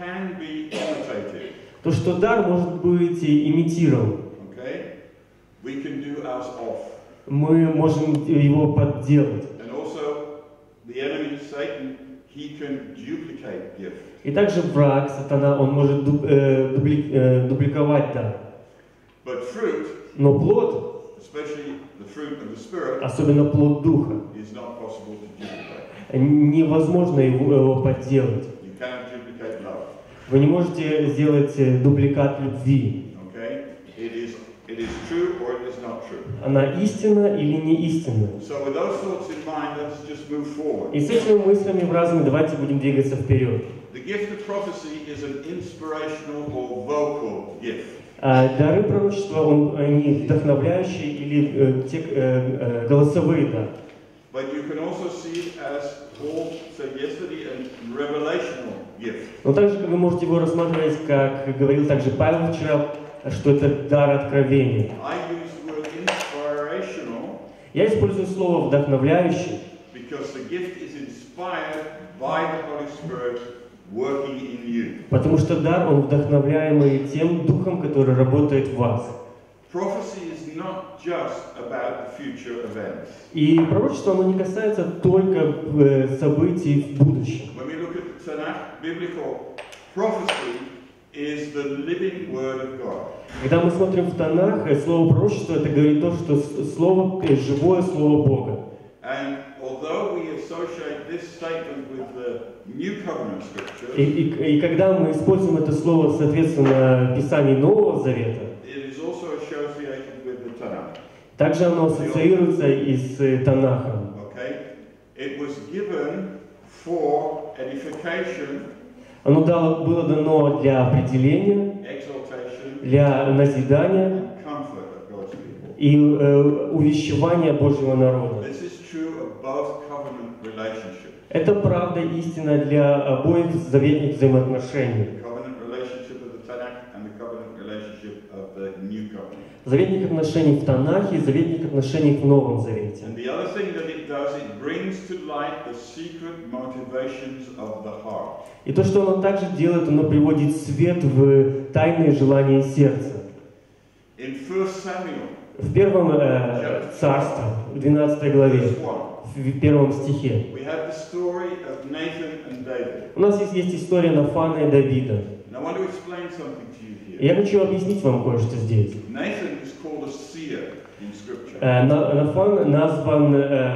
can be imitated. То, что дар может быть имитирован. Okay? We can do ours off. Мы можем его подделать. And also, the enemy, Satan, he can duplicate gift. И также враг, сатана, он может дубликовать дар. But fruit, Но плод, especially the fruit of the Spirit, особенно плод Духа, is not possible to duplicate. невозможно его подделать. You cannot duplicate love. Вы не можете сделать дубликат любви. Okay? It is true or it is not true. Она истинна или не истинна. So with those thoughts in mind, let's just move forward. И с этими мыслями в разуме давайте будем двигаться вперед. The gift of prophecy is an inspirational or vocal gift. Дары пророчества, они вдохновляющие или голосовые дары. But you can also see it as Paul said yesterday, a revelational gift. Но также вы можете его рассматривать, как говорил также Павел вчера, что это дар откровения. I use the word inspirational Я использую слово вдохновляющий, because the gift is inspired by the Holy Spirit working in you. потому что дар, он вдохновляемый тем духом, который работает в вас. Prophecy is not just about the future events. И пророчество, оно не касается только событий в будущем. When we look at the Tanakh, biblical prophecy is the living word of God. Когда мы смотрим в Танах, слово пророчество, это говорит то, что слово, живое слово Бога. And although we associate this statement with the New Covenant scriptures, И когда мы используем это слово, соответственно, Писании Нового Завета, it is also associated with the Tanakh. также оно ассоциируется и с Танахом. Okay? It was given for edification, Оно было дано для определения, exaltation, для назидания and comfort of God's people. и увещевания Божьего народа. This is true of both covenant relationships. Это правда истина для обоих заветных взаимоотношений. The covenant relationship of the Tanakh and the covenant relationship of the New Covenant. Заветных отношений в Танахе и заветных отношений в Новом Завете. And the other thing that it does, it brings to light the secret motivations of the heart. И то, что оно также делает, оно приводит свет в тайные желания сердца. In 1 Samuel, В первом царстве, в 12 главе, verse 1, в первом стихе, we have the story of Nathan and David. у нас есть история Нафана и Давида. And I want to explain something to you here. И я хочу объяснить вам кое-что здесь. Nathan is called a seer in Scripture. Нафан назван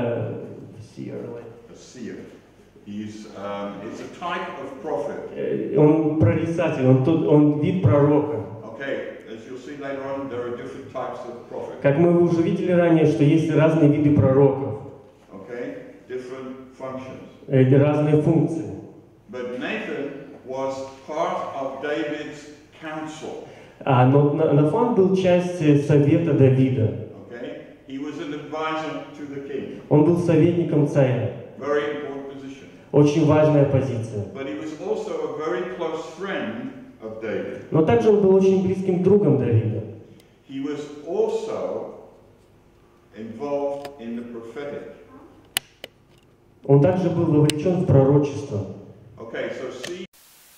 A seer. He's it's a type of prophet. он прорицатель, он вид пророка. Okay, as you'll see later on, there are different types of prophet. Как мы уже видели ранее, что есть разные виды пророков, Okay, different functions. разные функции. But Nathan was part of David's council. Но Нафан был частью совета Давида. Okay, he was an advisor to the king. Он был советником царя. Very important position. Очень важная позиция. But he was also a very close friend of David. Но также он был очень близким другом Давида. He was also involved in the prophetic. Он также был вовлечен в пророчество. Okay, so see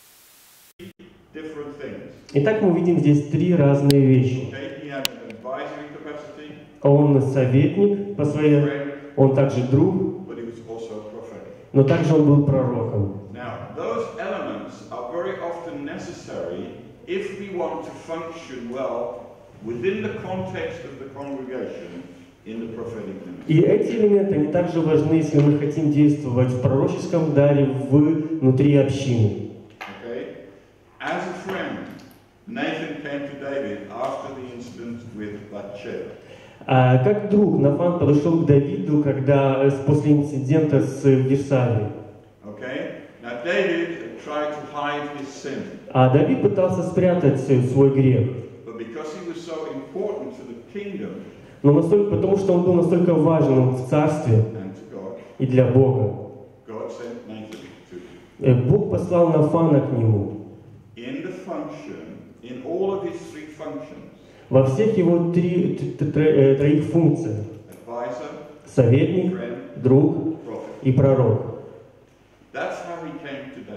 different things. Итак, мы видим здесь три разные вещи. Okay, he had an advisory capacity, Он советник по своей, friend, он также друг, but he was also prophetic. но также он был пророком. Now, those elements are very often necessary if we want to function well within the context of the congregation in the prophetic ministry. И эти элементы, они также важны, если мы хотим действовать в пророческом даре внутри общины. Okay? As a friend, Nathan came to David after the incident with Bathsheba. Как друг, Нафан подошел к Давиду, когда после инцидента с Версавией. Okay? Now David tried to hide his sin, А Давид пытался спрятать свой грех. but because he was so important to the kingdom Но потому что он был настолько важен в царстве and to God, и для Бога, God sent Nathan to him. Бог послал Нафана к нему. In the function, in all of his three functions, Во всех его троих функциях – advisor, советник, friend, друг prophet. и пророк. That's how he came to David.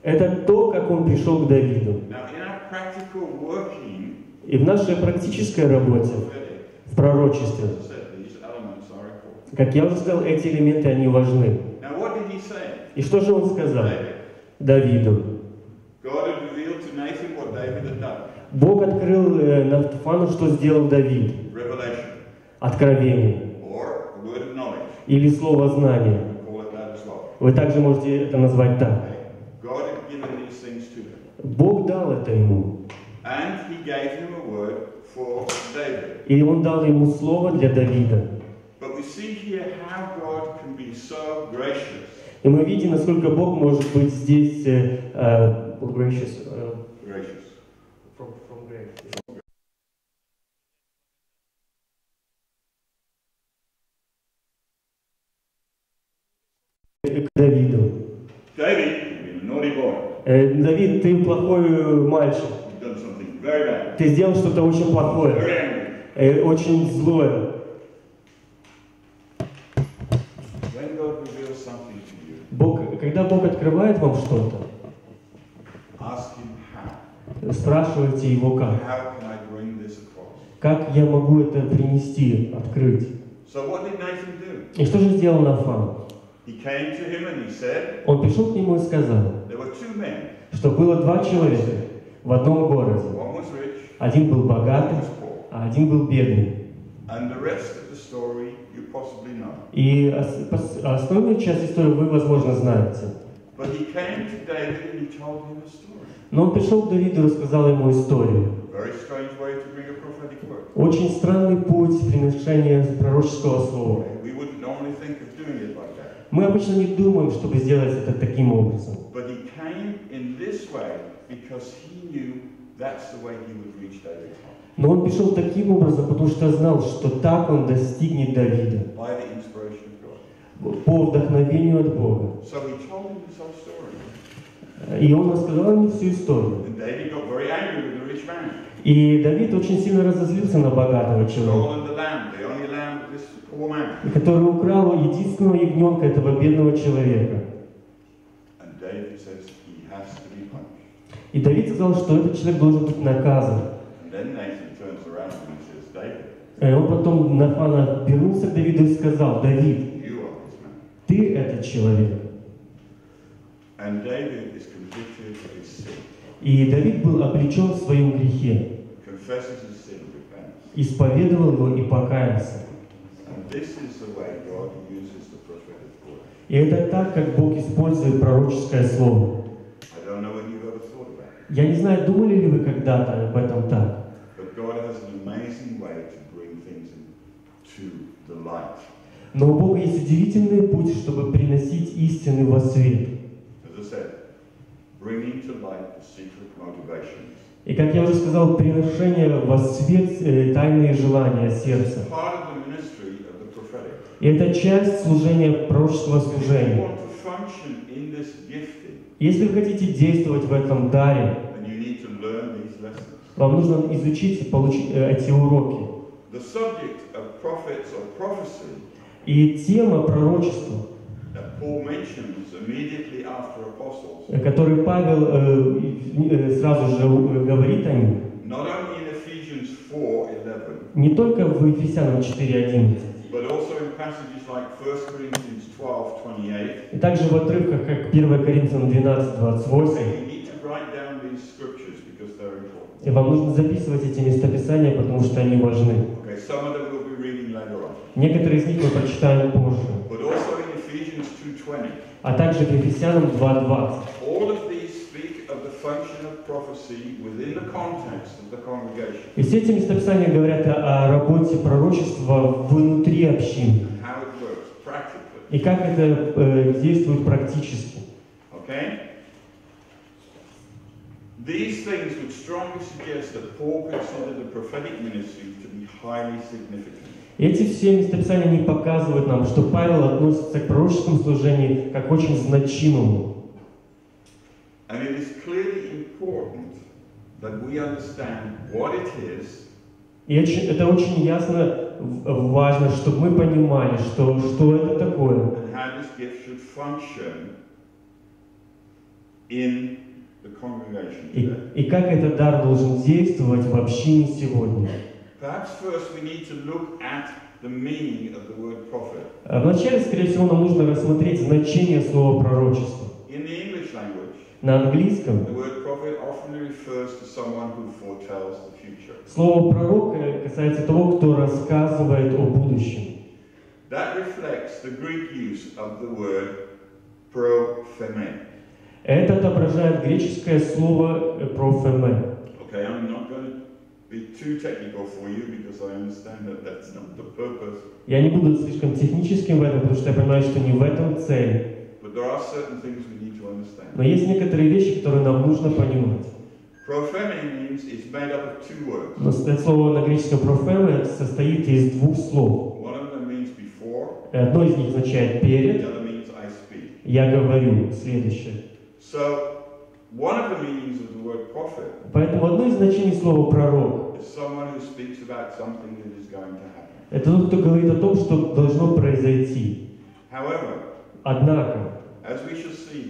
Это то, как он пришел к Давиду. Now, in our practical working, И в нашей практической работе, prophetic, в пророчестве, as I said, these elements are important. как я уже сказал, эти элементы, они важны. Now, what did he say? И что же он сказал David. Давиду? God had revealed to Nathan what David had done. Бог открыл Нафану, что сделал Давид. Revelation. Откровение. Or a word of knowledge. Или слово знания. Call it that as well. Вы также можете это назвать так. God had given these things to him. Бог дал это ему. And he gave him a word for David. И он дал ему слово для Давида. But we see here how God can be so gracious. И мы видим, насколько Бог может быть здесь gracious. Gracious. From grace. К Давиду. David, you've been a naughty boy. Давид, ты плохой мальчик. You've done something very bad. Ты сделал что-то очень плохое, Very angry. очень злое. When God reveals something to you, Когда Бог открывает вам что-то, ask him how. спрашивайте его как. How can I bring this across? Как я могу это принести, открыть? So what did Nathan do? И что же сделал Нафан? He came to him and he said, Он пришел к нему и сказал, there were two men. что было два человека в одном городе. One was rich, Один был one богатый, was poor. а один был бедный. And the rest of the story you possibly know. И основную часть истории вы, возможно, знаете. But he came to David and he told him a story. Но он пришел к Давиду и рассказал ему историю. Very strange way to bring a prophetic word. Очень странный путь приношения пророческого слова. We wouldn't normally think of doing it like that. Мы обычно не думаем, чтобы сделать это таким образом. But he came in this way because he knew that's the way he would reach David's heart. Но он пришел таким образом, потому что знал, что так он достигнет Давида. By the inspiration of God. По вдохновению от Бога. So he told him this whole story. И он рассказал ему всю историю. And David got very angry with the rich man. И Давид очень сильно разозлился на богатого человека, Stolen the lamb, the only lamb of this poor man. который украл единственного ягненка этого бедного человека. And David says he has to be punished. И Давид сказал, что этот человек должен быть наказан. And then Nathan turns around and he says, David, И он потом Нафан вернулся к Давиду и сказал, Давид, you are this man. ты этот человек. And David is convicted of his sin, И Давид был облечен в своем грехе, confesses his sin, repents. исповедовал его и покаялся. And this is the way God uses the prophetic word. И это так, как Бог использует пророческое слово. I don't know whether you've ever thought about it, Я не знаю, думали ли вы когда-то об этом так, but God has an amazing way to bring things into the light. но у Бога есть удивительный путь, чтобы приносить истины во свет. As I said, bringing to light the secret motivations. И, как я уже сказал, приношение во свет тайные желания сердца. Part of the ministry of the prophetic. И это часть служения, пророческого If you служения. want to function in this gifting, Если вы хотите действовать в этом даре, then you need to learn these lessons. вам нужно изучить и получить эти уроки. The subject of prophets or prophecy И тема пророчества, that Paul mentions immediately after apostles, которую Павел сразу же говорит о ней, not only in Ephesians 4:11, не только в Ефесянам 4:11, but also in passages like 1 Corinthians 12:28. и также в отрывках, как 1 Коринфянам 12:28, You need to write down these scriptures because they're important. и вам нужно записывать эти местописания, потому что они важны. Okay, some of them we'll be reading later on. Некоторые из них мы прочитаем позже. But also in Ephesians 2:20. А также к Ефесянам 2:20. All of these speak of the function of prophecy within the context of the congregation. И все эти местописания говорят о работе пророчества внутри общины. And how it works practically. И как это действует практически. Okay? These things would strongly suggest that Paul considered the prophetic ministry to be highly significant. Эти все местописания они показывают нам, что Павел относится к пророческому служению как очень значимому. And it is clearly important that we understand what it is. И это очень ясно важно, чтобы мы понимали, что это такое. And how this gift should function in the congregation today. И как этот дар должен действовать в общине сегодня. Perhaps first we need to look at the meaning of the word prophet. Вначале, скорее всего, нам нужно рассмотреть значение слова пророчество. In the English language, На английском the word prophet often refers to someone who foretells the future. слово пророк касается того, кто рассказывает о будущем. That reflects the Greek use of the word propheme. Это отображает греческое слово «профеме». Okay, I'm not going to be too technical for you because I understand that that's not the purpose. Я не буду слишком техническим в этом, потому что я понимаю, что не в этом цель. But there are certain things we need to understand. Но есть некоторые вещи, которые нам нужно понимать. Propheme means it's made up of two words. Но это слово на греческом «профеме» состоит из двух слов. One of them means before, Одно из них означает «перед», the other means I speak. «я говорю», следующее. So, one of the meanings of the word prophet Поэтому одно из значений слова «пророк» is someone who speaks about something that is going to happen. — это тот, кто говорит о том, что должно произойти. However, Однако, as we shall see,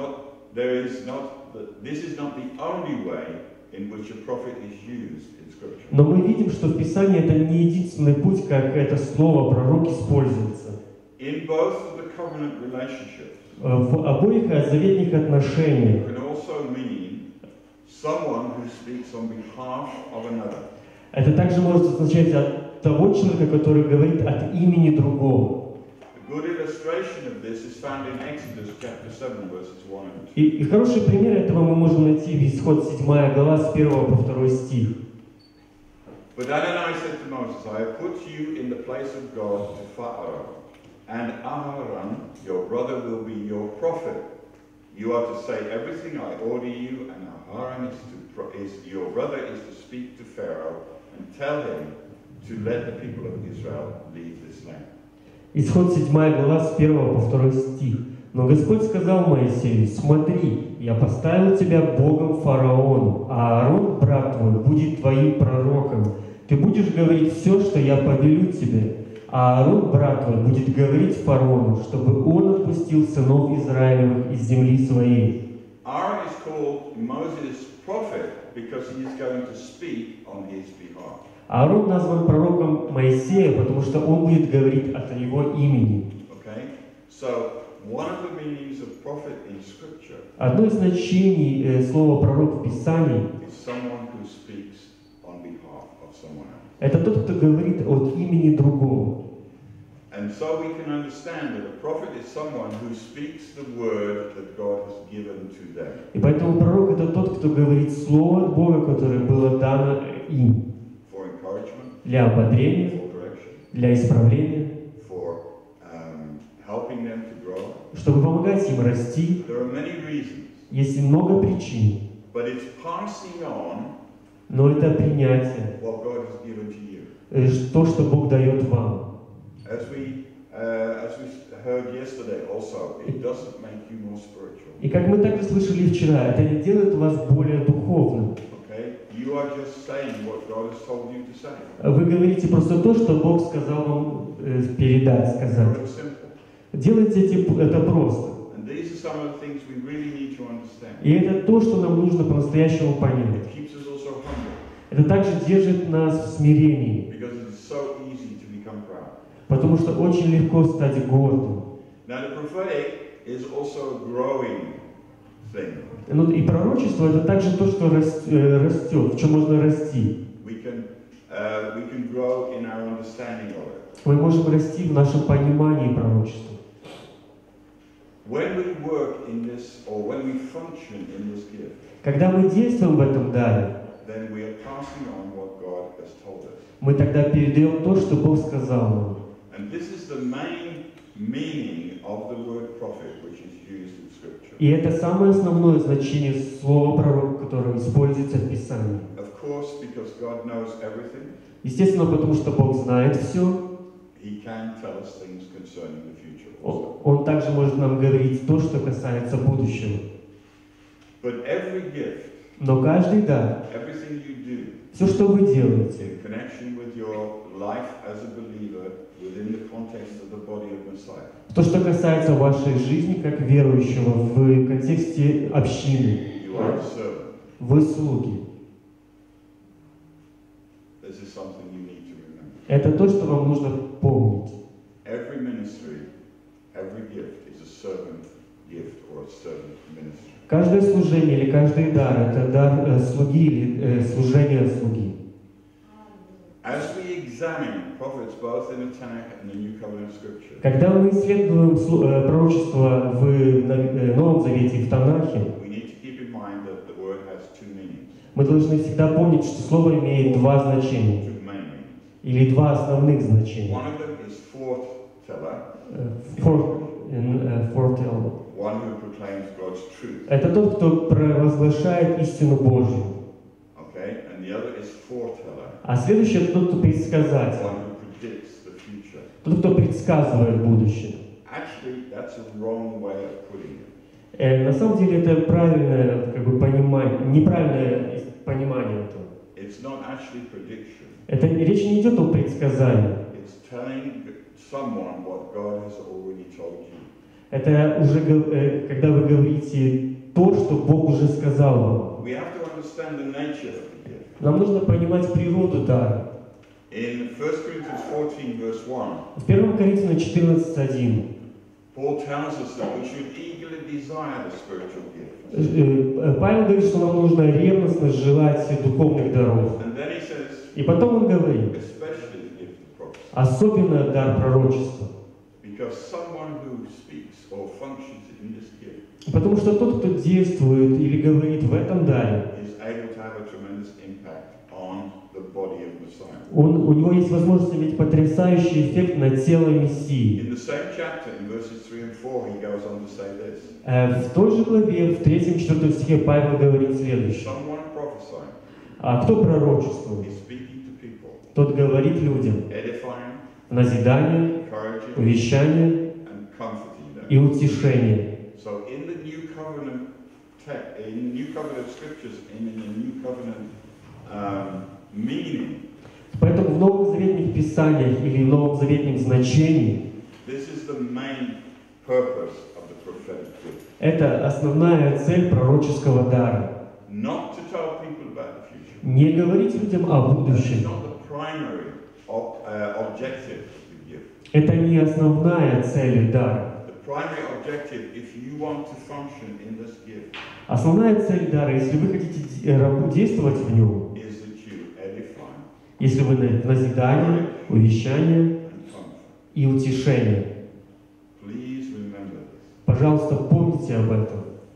this is not the only way in which a prophet is used in Scripture. но мы видим, что в Писании это не единственный путь, как это слово «пророк» используется. In both of the covenant relationships, В обоих заветных отношениях it can also mean someone who speaks on behalf of another. это также может означать от того человека, который говорит от имени другого. A good illustration of this is found in Exodus chapter 7, verses 1 and 2. И хороший пример этого мы можем найти в Исход 7 глава с 1 по 2 стих. But Adonai said to Moses, I have put you in the place of God to Pharaoh, and Aaron, your brother, will be your prophet. You are to say everything I order you, and Aaron your brother is to speak to Pharaoh and tell him to let the people of Israel leave this land. Исход 7 глава с 1 по 2 стих. «Но Господь сказал Моисею, смотри, я поставил тебя Богом фараону, а Аарон, брат твой, будет твоим пророком. Ты будешь говорить все, что я повелю тебе. А Аарон, брат твой, будет говорить фараону, чтобы он отпустил сынов Израилевых из земли своей». Aaron is called Moses' prophet because he is going to speak on his behalf. Аарон назван пророком Моисея, потому что он будет говорить от его имени. Okay? So, one of the meanings of prophet in Scripture Одно из значений слова «пророк» в Писании is someone who speaks on behalf of someone else. — это тот, кто говорит от имени другого. And so we can understand that a prophet is someone who speaks the word that God has given to them. И поэтому пророк — это тот, кто говорит слово от Бога, которое было дано им For encouragement, для ободрения, for correction, для исправления, for helping them to grow. чтобы помогать им расти. There are many reasons, Есть много причин, but it's passing on но это принятие, what God has given to you. то, что Бог дает вам. As we heard yesterday also, it doesn't make you more spiritual. И как мы также слышали вчера, это не делает вас более духовным. Okay? You are just saying what God has told you to say. Вы говорите просто то, что Бог сказал вам передать, сказать. Very simple. Делайте это просто. And these are some of the things we really need to understand. И это то, что нам нужно по-настоящему понять. It keeps us also humble Это также держит нас в смирении, because it is so easy to become proud. потому что очень легко стать гордым. Now the prophetic is also a growing thing. Ну, и пророчество — это также то, что растет, в чем можно расти. We can grow in our understanding of it. Мы можем расти в нашем понимании пророчества. When we work in this, or when we function in this gift, Когда мы действуем в этом даре, then we are passing on what God has told us. мы тогда передаем то, что Бог сказал нам. And this is the main meaning of the word prophet, which is used in Scripture. И это самое основное значение слова пророк, которое используется в Писании. Of course, because God knows everything, Естественно, потому что Бог знает все, He can tell us things concerning the future. Он также может нам говорить то, что касается будущего. But every gift Но каждый дар, everything you do, все, что вы делаете, in connection with your life as a believer within the context of the body of Messiah, то, что касается вашей жизни как верующего в контексте общины, you are a servant. вы слуги. This is something you need to remember. Это то, что вам нужно помнить. Every ministry, every gift is a servant gift or a servant ministry. Каждое служение или каждый дар – это дар слуги или служение слуги. As we examine prophets both in the Tanakh and the New Covenant Scripture, Когда мы исследуем пророчество в Новом Завете и в Танахе, we need to keep in mind that the word has two meanings, мы должны всегда помнить, что слово имеет два значения, two main meanings. или два основных значения. One of them is foreteller, Foretell. one who proclaims God's truth, Это тот, кто провозглашает истину Божью. okay? And the other is foreteller, А следующий – это тот, кто предсказатель, one who predicts the future. тот, кто предсказывает будущее. Actually, that's a wrong way of putting it. На самом деле это правильное понимание, неправильное понимание этого. It's not actually prediction. Это речь не идет о предсказании. It's telling someone what God has already told you. Это уже когда вы говорите то, что Бог уже сказал вам. We have to understand the nature of the gift. Нам нужно понимать природу дара. In 1 Corinthians 14, verse 1, В 1 Коринфянам 14:1 Paul tells us that we should eagerly desire the spiritual gifts. Павел говорит, что нам нужно ревностно желать духовных даров. And then he says, И потом он говорит, especially the gift of prophecy, особенно дар пророчества. because someone who speaks or functions in this gift Потому что тот, кто действует или говорит в этом даре, is able to have a tremendous impact on the body of Messiah. у него есть возможность иметь потрясающий эффект на тело Мессии. In the same chapter, in verses 3 and 4, he goes on to say this. В той же главе, в 3-4 стихе Павел говорит следующее. Someone prophesying А кто пророчествует? is speaking to people, Тот говорит людям edifying, назидание, encouraging, увещание and comforting them. и утешение. So in the New Covenant in the New Covenant scriptures, in the New Covenant meaning, Поэтому в Новозаветных Писаниях или в Новозаветном значении this is the main purpose of the prophetic gift. это основная цель пророческого дара. Not to tell people about the future. Не говорить людям о That's будущем. not the primary objective of the gift. Это не основная цель дара. The primary objective, if you want to function in this gift, Основная цель дара, если вы хотите действовать в нем, is that you edify если вы назидание, увещание and comfort. и утешение. Please remember this. Пожалуйста, помните об этом.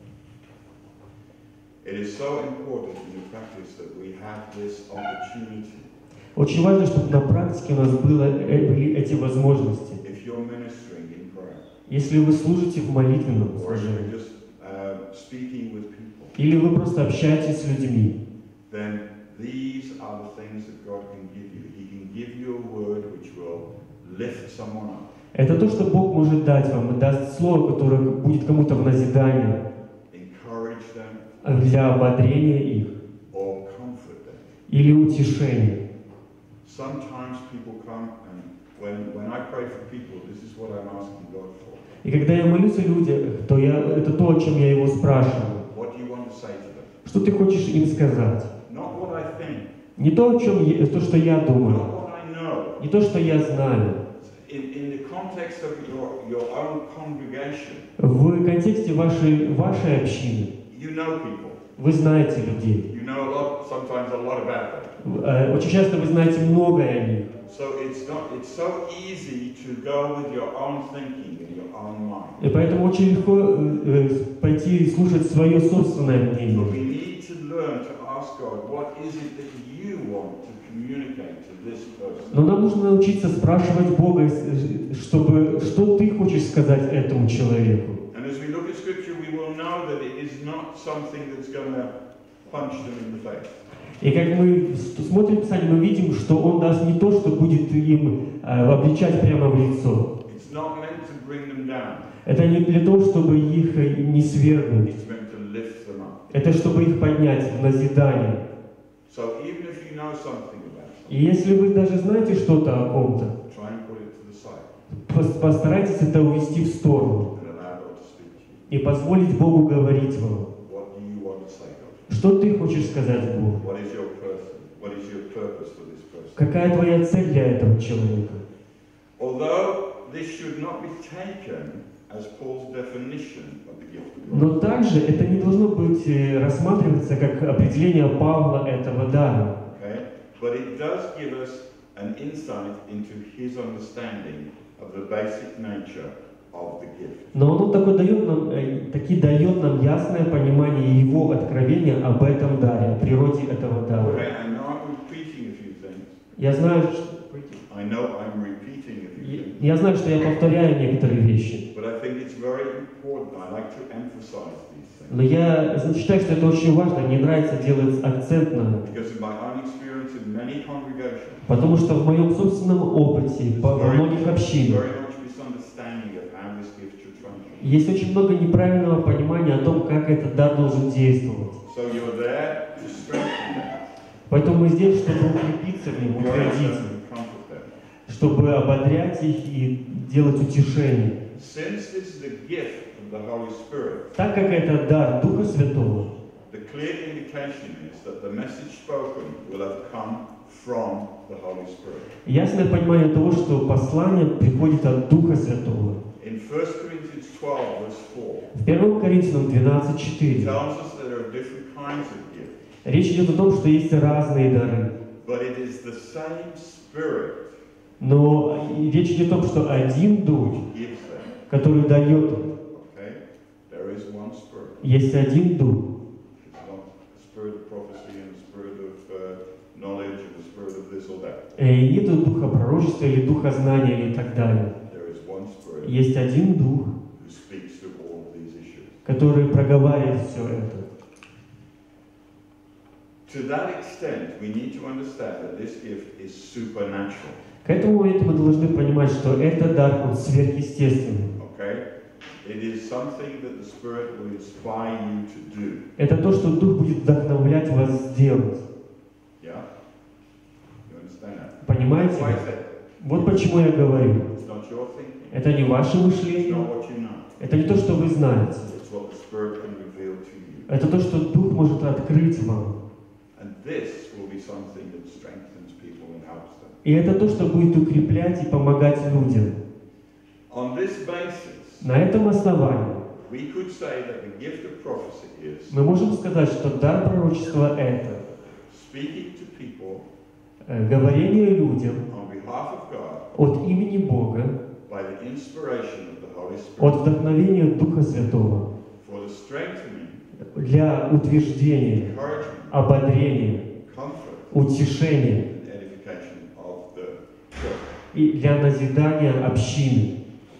It is so important in the practice that we have this opportunity. Очень важно, чтобы на практике у нас были эти возможности. If you're ministering in prayer, Если вы служите в молитвенном or if служении, you're just speaking with people, или вы просто общаетесь с людьми, then these are the things that God can give you. He can give you a word which will lift someone up, это то, что Бог может дать вам, и даст слово, которое будет кому-то в назидание, encourage them, для ободрения их, or comfort them. или утешения. Sometimes people come and when I pray for people, this is what I'm asking God for. И когда я молюсь о людях, то это то, о чем я его спрашиваю. What do you want to say to them? Что ты хочешь им сказать? Not what I think, Не то, то, что я думаю, not what I know. не то, что я знаю. In the context of your own congregation, В контексте вашей общины you know people. вы знаете людей. You know sometimes a lot about them. Очень часто вы знаете многое о них. So it's so easy to go with your own thinking and your own mind. И поэтому очень легко пойти и слушать свое собственное So мнение. we need to learn to ask God, what is it that you want to communicate to this person? Но нам нужно научиться спрашивать Бога, что ты хочешь сказать этому человеку. And as we look at Scripture, we will know that it is not something that's going to punch them in the face. И как мы смотрим Писание, мы видим, что Он даст не то, что будет им обличать прямо в лицо. It's not meant to bring them down. Это не для того, чтобы их не свергнуть. It's meant to lift them up. Это чтобы их поднять в назидание. So even if you know something about И если вы даже знаете что-то о ком-то, it, try and put it to the side постарайтесь это увести в сторону and allow God to speak to you. и позволить Богу говорить вам. What do you want to say, God? Что ты хочешь сказать Богу? What is your person? What is your purpose for this person? Какая твоя цель для этого человека? Although this should not be taken as Paul's definition of the gift of God. Но также это не должно быть рассматриваться как определение Павла этого дара. Okay? But it does give us an insight into his understanding of the basic nature of the gift. Но он таки дает нам ясное понимание его откровения об этом даре, о природе этого дара. Okay, I know I'm repeating a few things. Я знаю, я знаю, что я повторяю некоторые вещи. But I think it's very important. I like to emphasize these things. Но я считаю, что это очень важно. Мне нравится делать акцент на это. Because in my own experience in many congregations, Потому что в моем собственном опыте, во многих общинах, very much misunderstanding of how this gift should function. есть очень много неправильного понимания о том, как этот дар должен действовать. So you're there to strengthen them, Поэтому мы здесь, чтобы укрепиться в нем, утвердить, and comfort them. чтобы ободрять их и делать утешение. Since this is the gift of the Holy Spirit, Так как это дар Духа Святого, the clear indication is that the message spoken will have come from the Holy Spirit. ясное понимание того, что послание приходит от Духа Святого. In 1 Corinthians 12, verse 4, В 1 Коринфянам it 12:4 tells us that there are different kinds of gifts, речь идет о том, что есть разные дары. but it is the same Spirit Но речь идет о том, что один Дух, who gives them. который дает им, Okay? There is one Spirit. есть один Дух. It's not the spirit of prophecy and the spirit of knowledge and the spirit of this or that. И нету Духа пророчества или Духа знания или так далее. There is one Spirit Есть один Дух, who speaks to all of these issues. который проговаривает все это. To that extent, we need to understand that this gift is supernatural. К этому моменту мы должны понимать, что этот дар, он сверхъестественный. Okay? It is something that the Spirit will inspire you to do. Это то, что Дух будет вдохновлять вас сделать. Yeah? You understand that? Понимаете? That's why I said, Вот почему я говорю. it's not your thinking, Это не ваше it's мышление, not what you know. это не то, что вы знаете. It's what the Spirit can reveal to you. Это то, что Дух может открыть вам. And this will be something that strengthens people and helps them. И это то, что будет укреплять и помогать людям. On this basis, На этом основании we could say that the gift of prophecy is мы можем сказать, что дар пророчества — это speaking to people говорение людям on behalf of God от имени Бога, by the inspiration of the Holy от Spirit вдохновения Духа Святого, for the strengthening, для утверждения, encouragement, ободрения, comfort, утешения and edification of the church. и для назидания общины.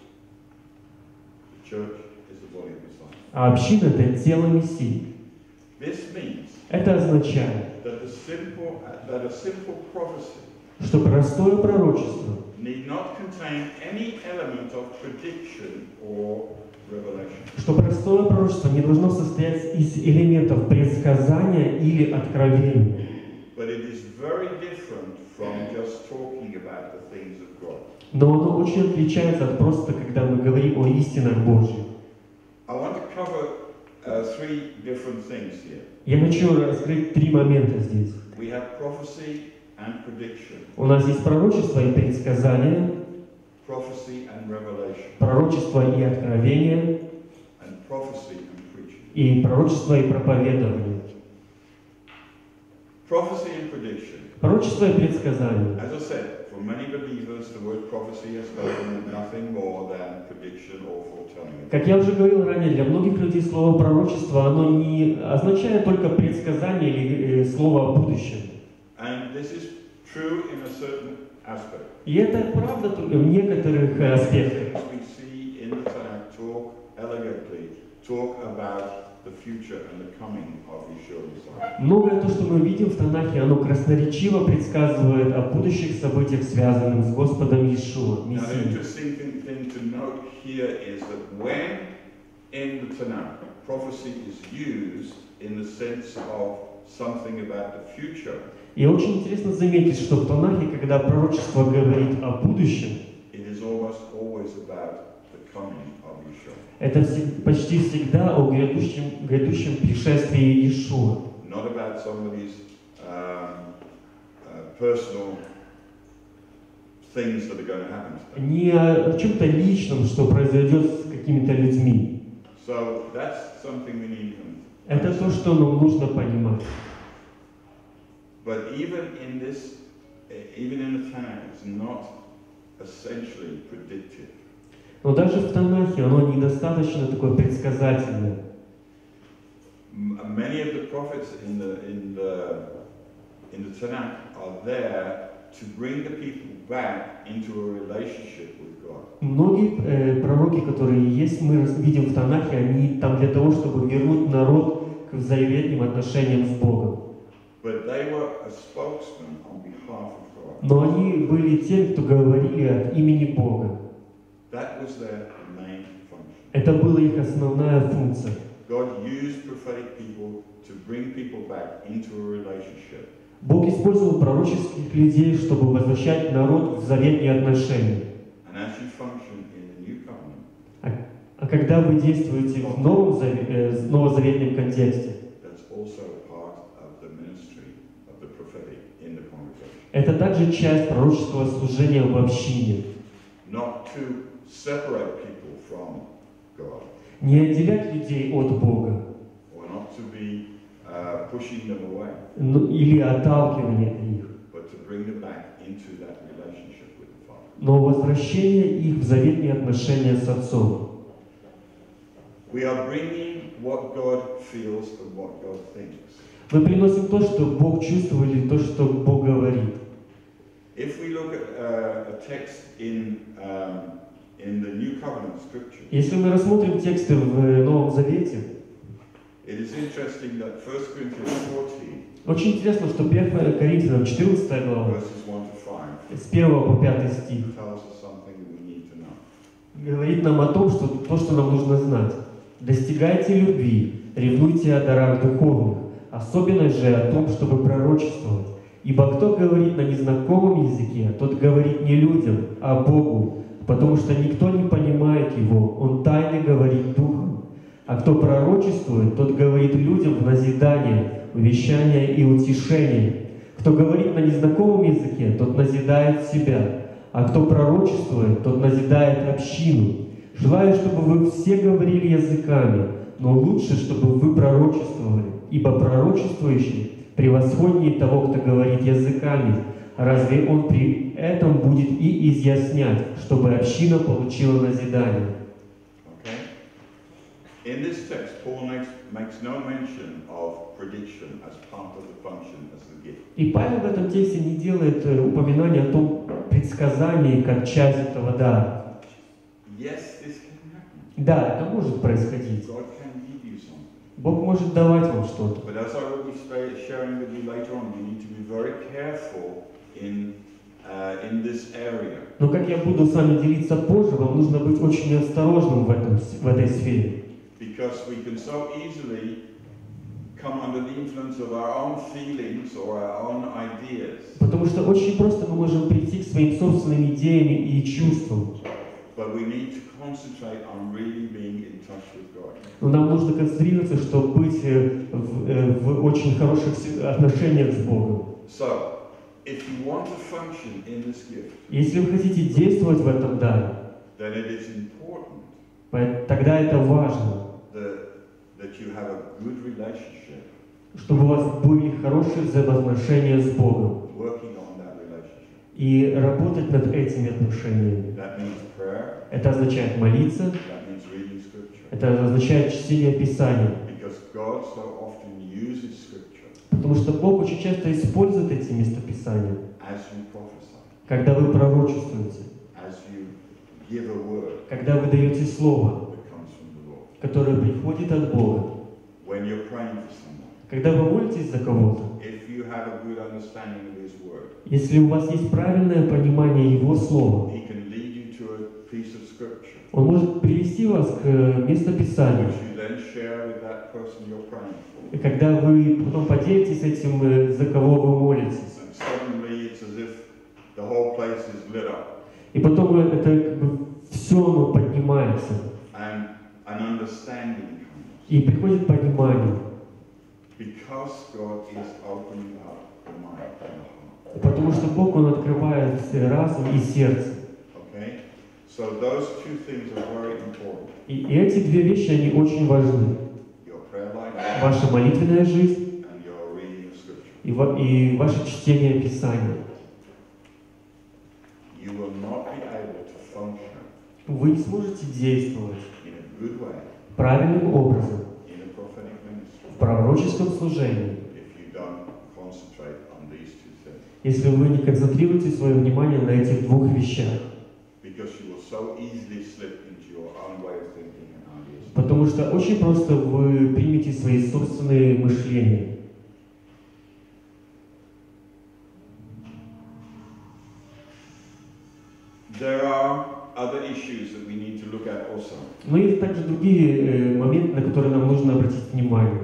The church is the body of Messiah. А община — это тело Мессии. This means Это означает, that a simple prophecy что простое пророчество need not contain any element of prediction or revelation. что простое пророчество не должно состоять из элементов предсказания или откровения. But it is very different from just talking about the things of God. Но оно очень отличается от просто, когда мы говорим о истинах Божьих. I want to cover three different things here. Я хочу раскрыть три момента здесь. We have prophecy and prediction, У нас есть пророчество и предсказание, prophecy and revelation, пророчество и откровение, and prophecy and preaching. и пророчество и проповедование. Prophecy and prediction. Пророчество и предсказание. As I said, for many believers, the word prophecy has spoken nothing more than prediction or foretelling. Как я уже говорил ранее, для многих людей слово пророчество, оно не означает только предсказание или слово о будущем. And this is true in a certain aspect. И это правда только в некоторых аспектах. Things we see in the Tanakh talk elegantly, talk about the future and the coming of Yeshua Messiah. Многое то, что мы видим в Танахе, оно красноречиво предсказывает о будущих событиях, связанных с Господом Иешуа, Now, the Мессией. interesting thing to note here is that when in the Tanakh prophecy is used in the sense of something about the future. И очень интересно заметить, что в Танахе, когда пророчество говорит о будущем, It is almost always about the coming of Yeshua. это почти всегда о грядущем пришествии Иешуа. Not about somebody's personal things that are going to happen to them. Не о чем-то личном, что произойдет с какими-то людьми. So that's something we need to Это то, что нам нужно понимать. But even in this, even in the Tanakh, it's not essentially predictive. Но даже в Танахе оно недостаточно такое предсказательное. Many of the prophets in the Tanakh are there to bring the people back into a relationship with God. Многие пророки, которые есть, мы видим в Танахе, они там для того, чтобы вернуть народ к взаимным отношениям с Богом. But they were a spokesman on behalf of God. Но они были теми, кто говорили от имени Бога. That was their main function. Это была их основная функция. God used prophetic people to bring people back into a relationship. Бог использовал пророческих людей, чтобы возвращать народ в заветные отношения. And as you function in the new covenant, А когда вы действуете в новозаветном контексте, that's also part of the ministry of the prophetic in the congregation. это также часть пророческого служения в общине. Not to separate people from God, Не отделять людей от Бога, or not to be pushing them away, или отталкивание их, but to bring them back into that relationship with the Father. но возвращение их в заветные отношения с Отцом. We are bringing what God feels and what God thinks. Мы приносим то, что Бог чувствует, или то, что Бог говорит. If we look at a text in the New Covenant Scripture, Если мы рассмотрим тексты в Новом Завете, it is interesting that 1 Corinthians 14, очень интересно, что 1 Коринфянам 14 глава, verses 1 to 5, с 1 по 5 стих, tells us something that we need to know. говорит нам о том, что то, что нам нужно знать. «Достигайте любви, ревнуйте о дарах духовных, особенно же о том, чтобы пророчествовать. Ибо кто говорит на незнакомом языке, тот говорит не людям, а Богу, потому что никто не понимает его, он тайно говорит духом. А кто пророчествует, тот говорит людям в назидание, увещание и утешение. Кто говорит на незнакомом языке, тот назидает себя, а кто пророчествует, тот назидает общину. Желаю, чтобы вы все говорили языками, но лучше, чтобы вы пророчествовали, ибо пророчествующий превосходнее того, кто говорит языками. Разве он при этом будет и изъяснять, чтобы община получила назидание?» Okay? In this text, Paul makes no mention of prediction as part of the function as the gift. И Павел в этом тексте не делает упоминания о том предсказании, как часть этого дара. Yes, this can happen. Да, это может происходить. God can give you something. Бог может давать вам что-то. But as I will be sharing with you later on, you need to be very careful in this area. Но как я буду с вами делиться позже, вам нужно быть очень осторожным в этой сфере. Because we can so easily come under the influence of our own feelings or our own ideas. Потому что очень просто мы можем прийти к своим собственным идеям и чувствам. But we need to concentrate on really being in touch with God. Но нам нужно концентрироваться, чтобы быть в очень хороших отношениях с Богом. So, if you want to function in this gift, Если вы хотите действовать в этом даре, then it is important тогда это важно, that you have a good relationship, чтобы у вас были хорошие взаимоотношения с Богом. working on that relationship. И работать над этими отношениями. That means prayer, Это означает молиться, that means reading Scripture. это означает чтение Писания. Because God so often uses Scripture Потому что Бог очень часто использует эти местописания, as you prophesy, когда вы пророчествуете, as you give a word когда вы даете слово, that comes from the Lord, которое приходит от Бога, when you're praying for someone. когда вы молитесь за кого-то. If you have a good understanding of His word, Если у вас есть правильное понимание Его слова, He can lead you to a piece of Scripture, Он может привести вас к местописанию, which you then share with that person you're praying for. И когда вы потом поделитесь этим, за кого вы молитесь, And suddenly it's as if the whole place is lit up. и потом это как бы все оно поднимается, And an understanding comes. и приходит понимание, Because God is opening up the mind and the heart. потому что Бог, Он открывает разум и сердце. Okay? So those two things are very important. И эти две вещи, они очень важны. Your prayer life Ваша молитвенная жизнь and your reading of Scripture. и ваше чтение Писания. You will not be able to function Вы не сможете действовать in a good way правильным образом in a prophetic ministry в пророческом служении, if you don't concentrate on these two things. если вы не концентрируете свое внимание на этих двух вещах. Because you will so easily slip into your own way of thinking and ideas. Потому что очень просто вы примете свои собственные мышления. There are other issues that we need to look at also. Но есть также другие моменты, на которые нам нужно обратить внимание.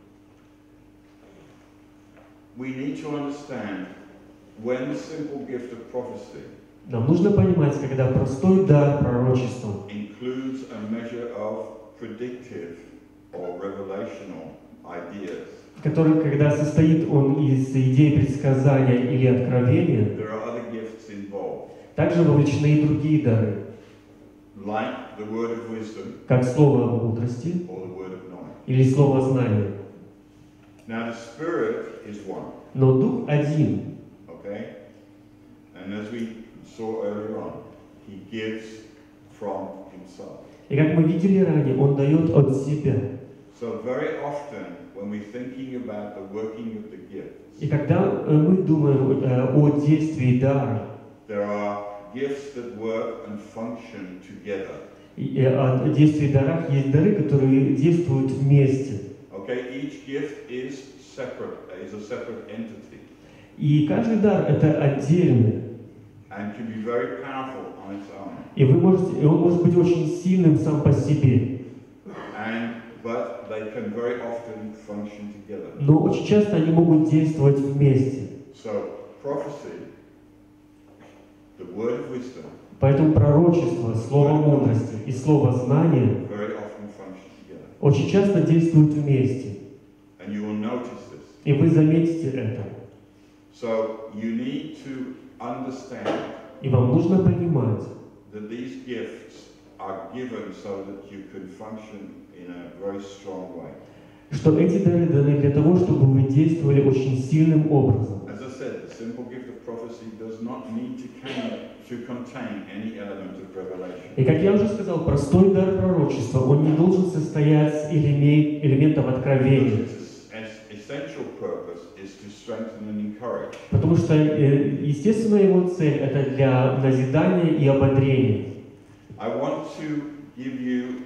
We need to understand when the simple gift of prophecy Нам нужно понимать, когда простой дар пророчества includes a measure of predictive or revelational ideas. который, когда состоит он из идей предсказания или откровения, There are other gifts involved, также вовлечены и другие дары, like the word of wisdom как слово мудрости or the word of knowledge. или слово знания. Now the Spirit is one, Но Дух один. okay? And as we saw earlier on, He gives from Himself. И как мы видели ранее, Он дает от себя. So very often when we're thinking about the working of the gifts, И когда мы думаем о действии дара, there are gifts that work and function together. и о действии дарах есть дары, которые действуют вместе. Okay, each gift is a separate entity, И каждый дар это отдельный. and can be very powerful on its own. И он может быть очень сильным сам по себе. But they can very often function together. Но очень часто они могут действовать вместе. So prophecy, the word of wisdom, Поэтому пророчество, слово мудрости и слово знания very often function together. очень часто действуют вместе. And you will notice this. И вы заметите это. So you need to understand И вам нужно понимать, that these gifts are given so that you can function in a very strong way. что эти дары даны для того, чтобы вы действовали очень сильным образом. As I said, the simple gift of prophecy does not need to contain any element of revelation. И как я уже сказал, простой дар пророчества, он не должен состоять из элементов откровения. Its essential purpose is to strengthen and encourage. Потому что, естественно, его цель – это для назидания и ободрения. I want to give you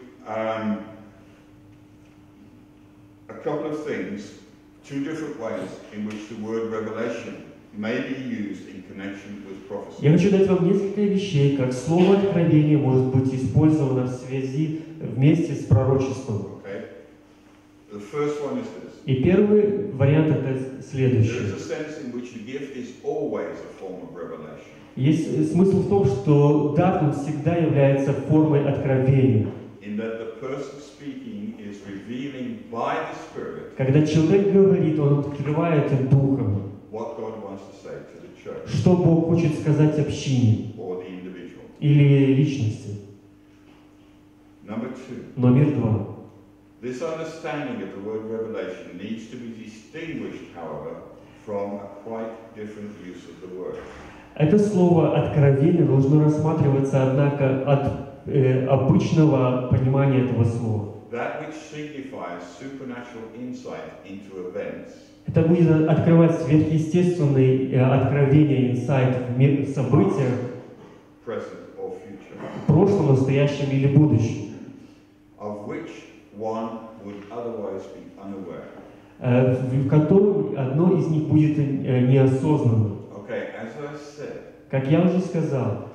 a couple of things, two different ways in which the word revelation may be used in connection with prophecy. Я хочу дать вам несколько вещей, как слово откровение может быть использовано в связи вместе с пророчеством. Okay? The first one is this. И первый вариант это There следующий. is a sense in which the gift is always a form of revelation. Есть смысл в том, что дар он всегда является формой откровения. In that the person speaking is revealing by the Spirit Когда человек говорит, он открывает Духом, what God wants to say to the church что Бог хочет сказать общине or the individual. или личности. Number two, Номер два. this understanding of the word revelation needs to be distinguished, however, from a quite different use of the word. Это слово «откровение» должно рассматриваться, однако, от обычного понимания этого слова. That which signifies supernatural insight into events Это будет открывать сверхъестественные откровения, инсайт в событиях present or future, в прошлом, настоящем или будущем, of which one would otherwise be unaware. в котором одно из них будет неосознанным. Okay, as I said, Как я уже сказал,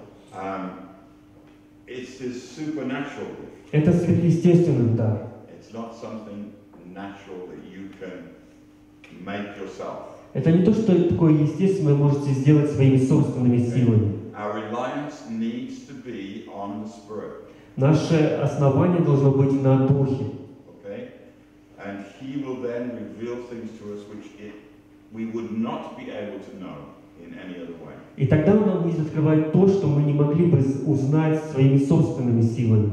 it's this supernatural gift. это сверхъестественный дар. It's not something natural that you can make yourself. Это не то, что такое естественное вы можете сделать своими собственными силами. Our reliance needs to be on the Spirit. Наше основание должно быть на Духе. Okay? And He will then reveal things to us which we would not be able to know in any other way. И тогда Он нам будет открывать то, что мы не могли бы узнать своими собственными силами.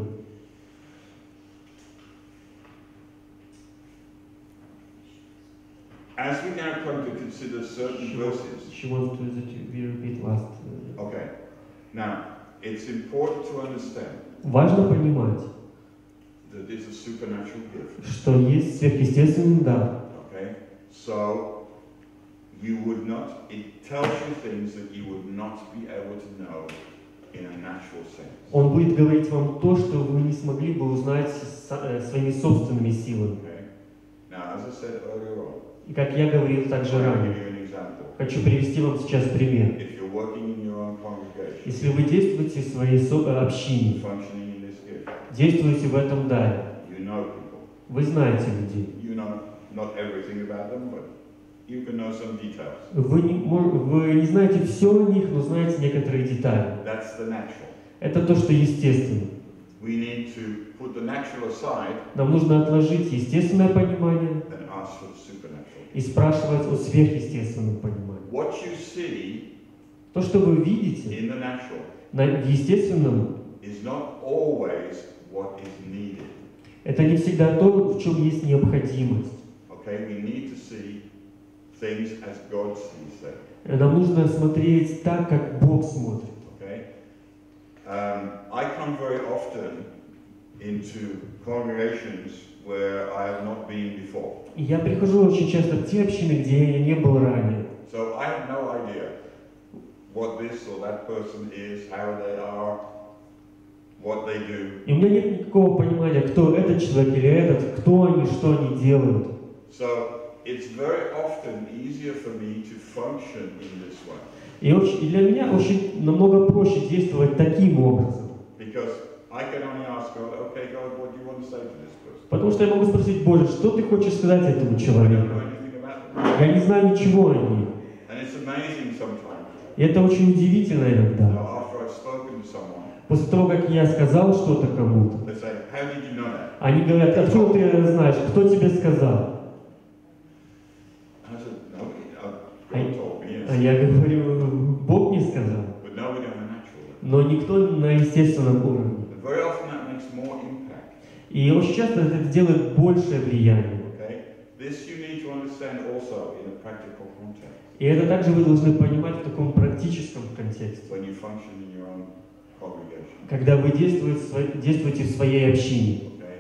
As we now come to consider certain verses. She wants to repeat last. Okay. Now, it's important to understand Важно понимать, that it's a supernatural gift. что есть сверхъестественный дар. Okay? So, it tells you things that you would not be able to know in a natural sense. Он будет говорить вам то, что вы не смогли бы узнать своими собственными силами. Okay? Now, as I said earlier on, И как я говорил также I'll give ранее, you an example. хочу привести вам сейчас пример. If you're working in your own congregation, Если вы действуете в своей общине, functioning in this gift, действуете в этом даре, you know people. вы знаете людей. You know not everything about them, but you can know some details. Вы не знаете все о них, но знаете некоторые детали. That's the natural. Это то, что естественно. We need to put the natural aside Нам нужно отложить естественное понимание and ask for the supernatural. и спрашивать о сверхъестественном понимании. What you see То, что вы видите in the natural в естественном, is not always what is needed. это не всегда то, в чем есть необходимость. Okay, we need to see things as God sees them. Нам нужно смотреть так, как Бог смотрит. Okay, I come very often into congregations where I have not been before. И я прихожу очень часто в те общины, где я не был ранее. So I have no idea what this or that person is, how they are, what they do. И у меня нет никакого понимания, кто этот человек или этот, кто они, что они делают. So it's very often easier for me to function in this way. И для меня очень намного проще действовать таким образом. Because I can only ask God, okay, God, what do you want to say to this person? Потому что я могу спросить, Боже, что ты хочешь сказать этому I don't человеку? know anything about them. Я не знаю ничего о них. And it's amazing sometimes. И это очень удивительно иногда. After I've spoken to someone, После того, как я сказал что-то кому-то, they say, how did you know that? они говорят, откуда ты знаешь, кто тебе сказал? I said, nobody. God told me. А я говорю, Бог мне сказал. But nobody on a natural level. Но никто на естественном уровне. And very often that makes more impact. И очень часто это делает большее влияние. Okay? This you need to understand also in a practical context. И это также вы должны понимать в таком практическом контексте. When you function in your own congregation. Когда вы действуете в своей общине. Okay?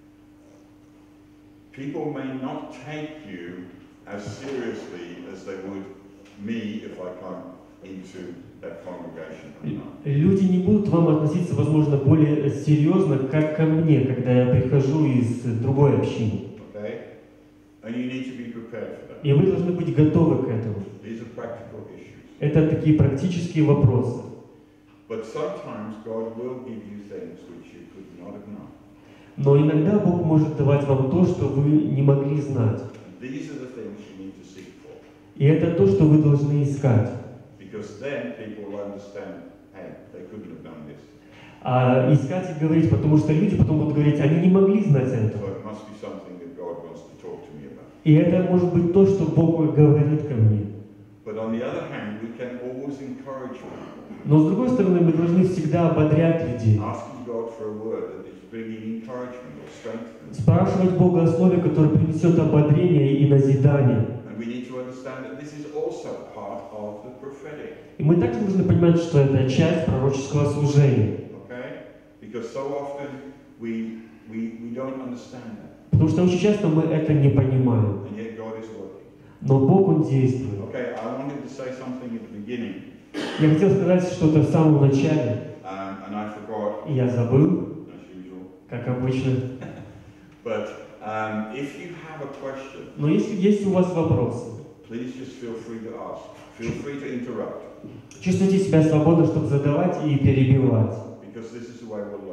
People may not take you as seriously as they would me if I come into that congregation or not. Люди не будут к вам относиться, возможно, более серьезно, как ко мне, когда я прихожу из другой общины. Okay? And you need to be prepared for that. И вы должны быть готовы к этому. These are practical issues. Это такие практические вопросы. But sometimes God will give you things which you could not have known. Но иногда Бог может давать вам то, что вы не могли знать. And these are the things you need to seek for. И это то, что вы должны искать. Because then people will understand, hey, they couldn't have done this. А искать и говорить, потому что люди потом будут говорить, они не могли знать этого. So it must be something that God wants to talk to me about. И это может быть то, что Бог говорит ко мне. But on the other hand, we can always encourage people. Но с другой стороны, мы должны всегда ободрять людей. Asking God for a word that is bringing encouragement or strength. Спрашивать Бога о слове, которое принесет ободрение и назидание. And we need to understand that this is also part of the prophetic. И мы также должны понимать, что это часть пророческого служения. Okay? Because so often we don't understand that. Потому что очень часто мы это не понимаем. And yet God is working. Но Бог, Он действует. Okay, I wanted to say something at the beginning. Я хотел сказать что-то в самом начале, And I forgot, и я забыл, as usual. как обычно. But if you have a question, Но если есть у вас вопросы, please just feel free to ask. Feel free to interrupt. чувствуйте себя свободно, чтобы задавать и перебивать. Because this is the way we'll learn.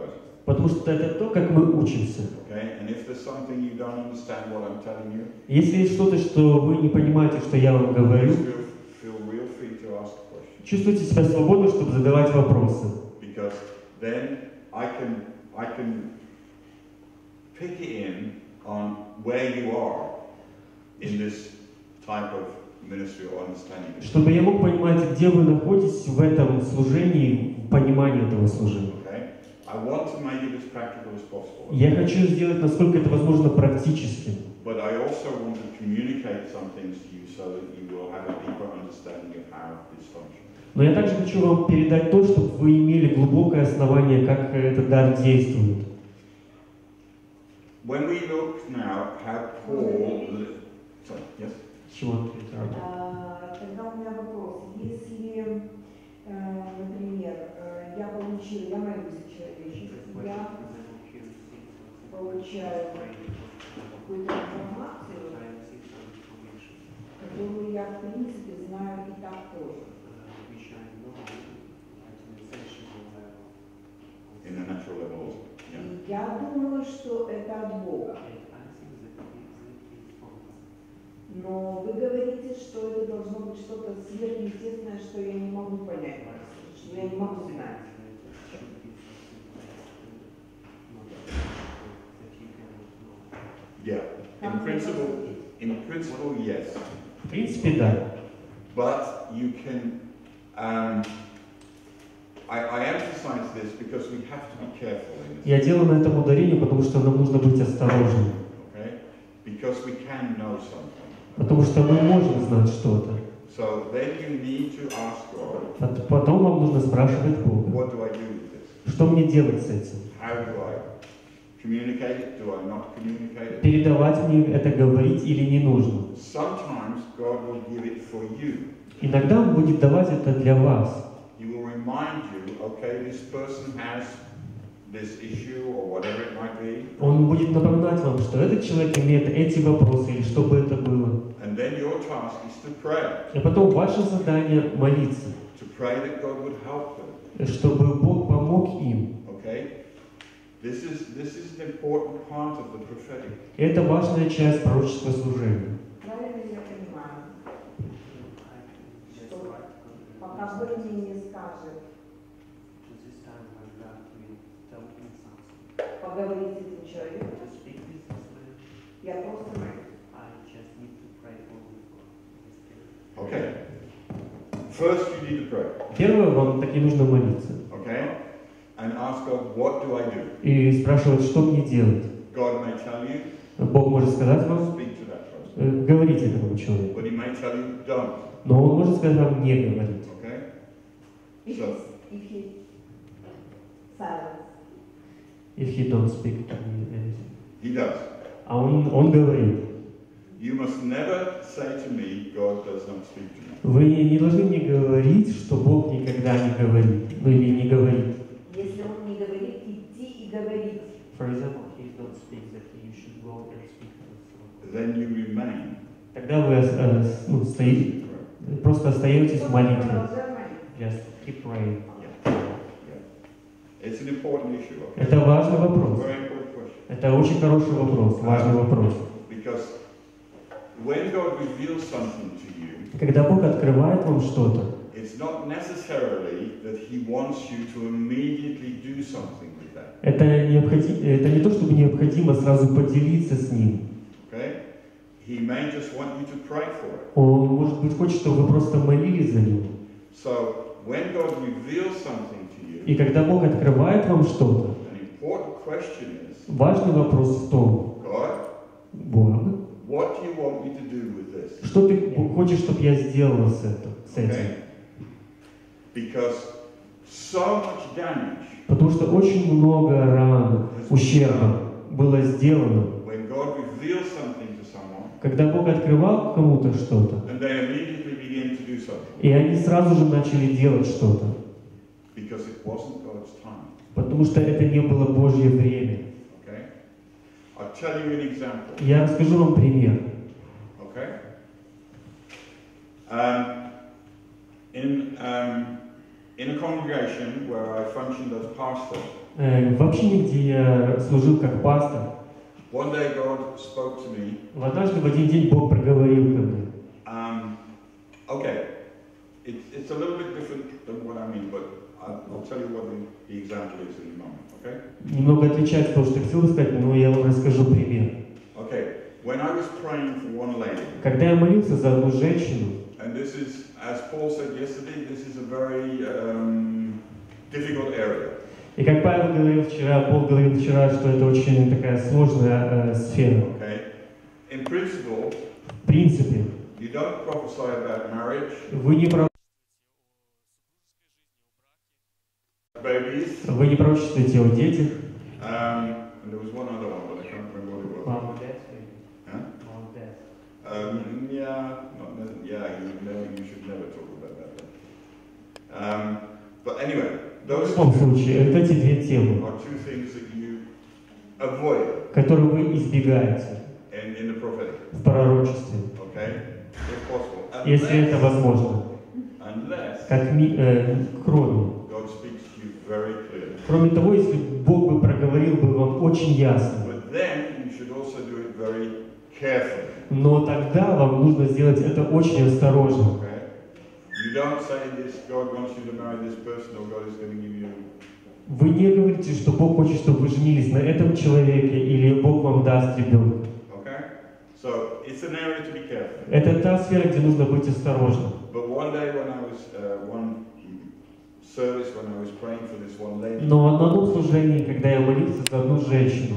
Потому что это то, как мы учимся. Okay? And if there's something you don't understand what I'm telling you, Если есть что-то, что вы не понимаете, что я вам говорю, just feel real free to ask questions. чувствуйте себя свободно, чтобы задавать вопросы. Because then I can pick it in on where you are in this type of ministry or understanding. Чтобы я мог понимать, где вы находитесь в этом служении, в понимании этого служения. Okay? I want to make it as practical as possible. Я хочу сделать, насколько это возможно, практически. But I also want to communicate some things to you so that you will have a deeper understanding of how this functions. Но я также хочу вам передать то, чтобы вы имели глубокое основание, как этот дар действует. When we look now how Paul... Sorry, yes? Чего? Тогда у меня вопрос. Если, например, я молюсь о человеке, я получаю какую-то информацию, которую я, в принципе, знаю и так тоже. In the natural level also. Yeah. И я думаю, что это от Бога. Но вы говорите, что это должно быть что-то сверхъестественное, что я не могу понять, что я не могу знать. Yeah. In principle, yes. В принципе, да. But you can... I emphasize this because we have to be careful in this. Я делаю на этом ударение, потому что нам нужно быть осторожными. Okay? Because we can know something. Потому что мы можем знать что-то. So then you need to ask God, Потом вам нужно спрашивать Бога. what do I do with this? Что мне делать с этим? How do I communicate it? Do I not communicate it? Передавать мне это говорить или не нужно? Sometimes God will give it for you. Иногда Он будет давать это для вас. He will remind you, okay, this person has this issue or whatever it might be. Он будет напоминать вам, что этот человек имеет эти вопросы или что бы это было. And then your task is to pray. И потом ваше задание молиться, To pray that God would help them. чтобы Бог помог им. Okay? This is an important part of the prophetic. Это важная часть пророческого служения. Правильно я понимаю, что пока Бог мне не скажет, поговорить с этим человеком, я просто молюсь. Okay. First you need to pray. Первое, вам таки нужно молиться. Okay? And ask God, what do I do? И спрашивать, что мне делать. God may tell you, Бог может сказать вам, speak to that person. говорите этому человеку. But he may tell you, don't. Но Он может сказать вам не говорить. Okay? If So- he silence. If he don't speak to me anything. He does. А он говорит. You must never say to me, God does not speak to me. Вы не должны мне говорить, что Бог никогда не говорит. Ну или не говорит. Если он не говорит, идти и говорить. For example, he don't speak that you should go and speak to Then you remain. Тогда вы стоите, просто остаетесь в молитве. Продолжай молиться. Just keep praying. It's an important issue. Okay? Это важный вопрос. Very important question. Это очень хороший вопрос, важный вопрос. Because when God reveals something to you, Когда Бог открывает вам что-то, it's not necessarily that He wants you to immediately do something with that. это не то, чтобы необходимо сразу поделиться с Ним. Okay? He may just want you to pray for it. Он, может быть, хочет, чтобы вы просто молились за Него. So when God reveals something to you, И когда Бог открывает вам что-то, an important question is, важный вопрос в том, God, Бог, what do you want me to do with this? что ты хочешь, чтобы я сделала с этим? Okay? Because so much damage Потому что очень много ран, ущерба было сделано. when God reveals something to someone Когда Бог открывал кому-то что-то, and they immediately begin to do something и они сразу же начали делать что-то, because it wasn't God's time. потому что это не было Божье время. Okay? I'll tell you an example. Я расскажу вам пример. Okay? In a congregation where I functioned as pastor, В общине, где я служил как пастор, one day God spoke to me. однажды в один день Бог проговорил ко мне. Okay, it's a little bit different than what I mean, but I'll tell you what the example is in a moment, okay? Немного отличается от того, что я хотел сказать, но я вам расскажу пример. Okay, when I was praying for one lady, Когда я молился за одну женщину, and this is, as Paul said yesterday, this is a very difficult area. и как Павел говорил вчера, Бог говорил вчера, что это очень такая сложная сфера. Okay, in principle, В принципе, you don't prophesy about marriage, вы не babies. пророчествуете о детях. And there was one other one, but I can't remember what it was. Huh? You should never talk about that. But anyway, В those любом случае, это эти две темы, are two things that you avoid которые вы избегаете in the prophetic, в пророчестве, okay? If possible. если это возможно. Unless Кроме. God speaks to you very clearly. Кроме того, если Бог бы проговорил бы вам очень ясно, But then you should also do it very carefully. но тогда вам нужно сделать это очень осторожно. Okay? You don't say this, God wants you to marry this person, or God is going to give you. Вы не говорите, что Бог хочет, чтобы вы женились на этом человеке, или Бог вам даст ребенка. Okay? So it's an area to be careful. Это та сфера, где нужно быть осторожным. But one day when I was one service, when I was praying for this one lady, Но на одном служении, когда я молился за одну женщину,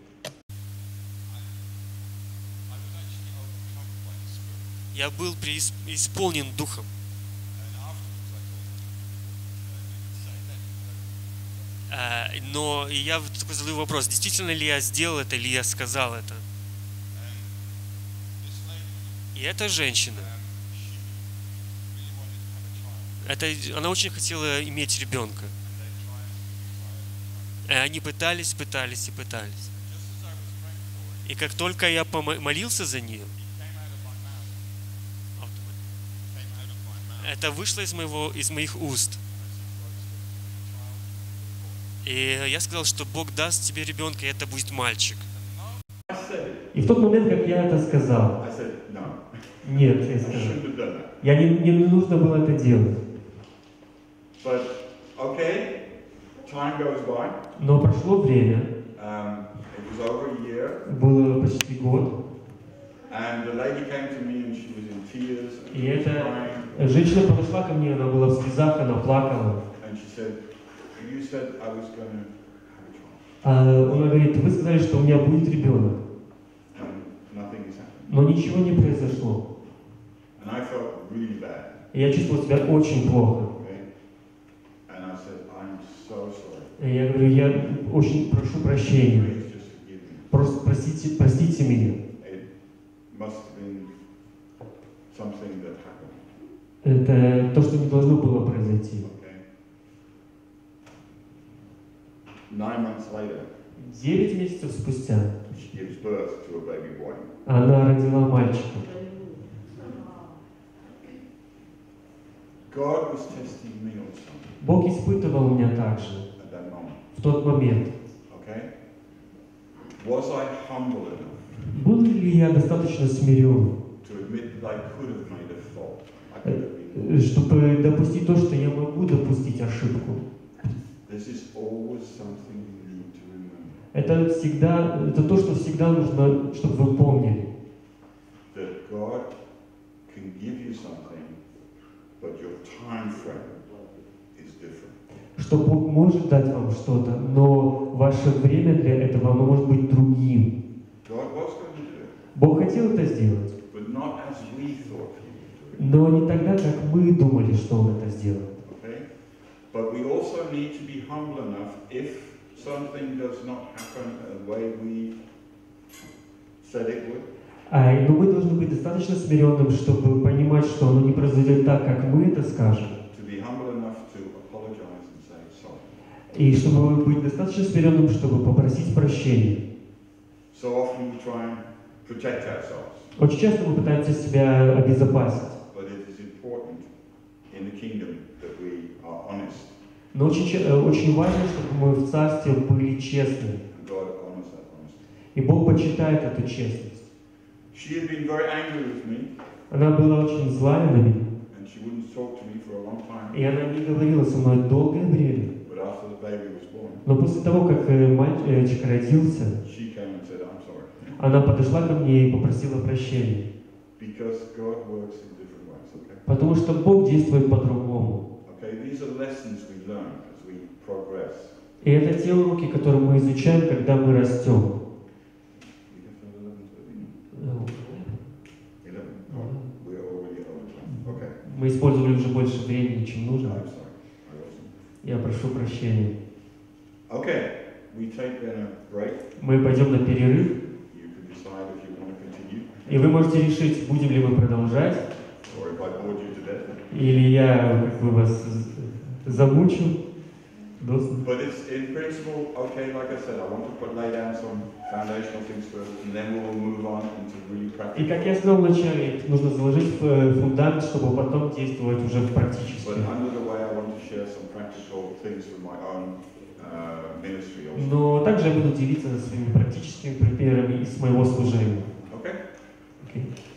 я был преисполнен духом. Но я такой задаю вопрос, действительно ли я сделал это, или я сказал это. И эта женщина, она очень хотела иметь ребенка. И они пытались. И как только я молился за нее, это вышло из моих уст. И я сказал, что Бог даст тебе ребенка, и это будет мальчик. и в тот момент, как я это сказал, I said, no, нет, я I сказал, shouldn't have done that. не нужно было это делать. But, okay, time goes by. Но прошло время, It was over a year, было почти год, and the lady came to me and she was in tears, and и she was эта crying, женщина подошла ко мне, она была в слезах, она плакала. and she said, you said I was going to have a child, Она говорит, вы сказали, что у меня будет ребенок, and nothing is happening. но ничего не произошло. And I felt really bad, И я чувствовал себя очень плохо. okay? And I said, I'm so sorry. И я говорю, я очень прошу прощения. Please just forgive me. Просто простите меня. It must have been something that happened, Это то, что не должно было произойти. okay? 9 months later, 9 месяцев спустя she gives birth to a baby boy. она родила мальчика. God was testing me also Бог испытывал меня также at that moment, в тот момент. okay? Was I humble enough Был ли я достаточно смирен, to admit that I could have made a fault? I could have been. чтобы допустить то, что я могу допустить ошибку? This is always something you need to remember. Это то, что всегда нужно, чтобы вы помнили. That God can give you something, but your time frame is different. Что Бог может дать вам что-то, но ваше время для этого оно может быть другим. God was going to do it, Бог хотел это сделать, but not as we thought He would do it. но не тогда, как мы думали, что Он это сделает. Okay? But we also need to be humble enough if something does not happen the way we said it would. Но мы должны быть достаточно смиренным, чтобы понимать, что оно не произойдет так, как мы это скажем. To be humble enough to apologize and say sorry. И чтобы быть достаточно смиренным, чтобы попросить прощения. So often we try and protect ourselves, Очень часто мы пытаемся себя обезопасить. but it is important in the kingdom that we are honest. Но очень важно, чтобы мы в Царстве были честны. And God honors that honesty. И Бог почитает эту честность. She had been very angry with me, Она была очень злая на меня. and she wouldn't talk to me for a long time. И она не говорила со мной долгое время. But after the baby was born, Но после того, как мальчик родился, she came and said, I'm sorry. она подошла ко мне и попросила прощения. Because God works in different ways, okay? Потому что Бог действует по-другому. Okay, these are lessons we learn as we progress. И это те уроки, которые мы изучаем, когда мы растем. We have to 11:30. 11. Oh, we're already over time. Okay. Мы использовали уже больше времени, чем I'm нужно. sorry. I wasn't. Я прошу прощения. Okay, we take then a break. Мы пойдем на перерыв, You can decide if you want to continue, и вы можете решить, будем ли мы продолжать, or if I bored you to death. или я как бы вас замучу до смерти. But it's in principle, okay, like I said, I want to lay down some foundational things first, and then we'll move on into really И как я practical. сказал вначале, нужно заложить фундамент, чтобы потом действовать уже практически. But under the way, I want to share some practical things from my own ministry also. Но также я буду делиться своими практическими примерами из моего служения. Okay? Окей.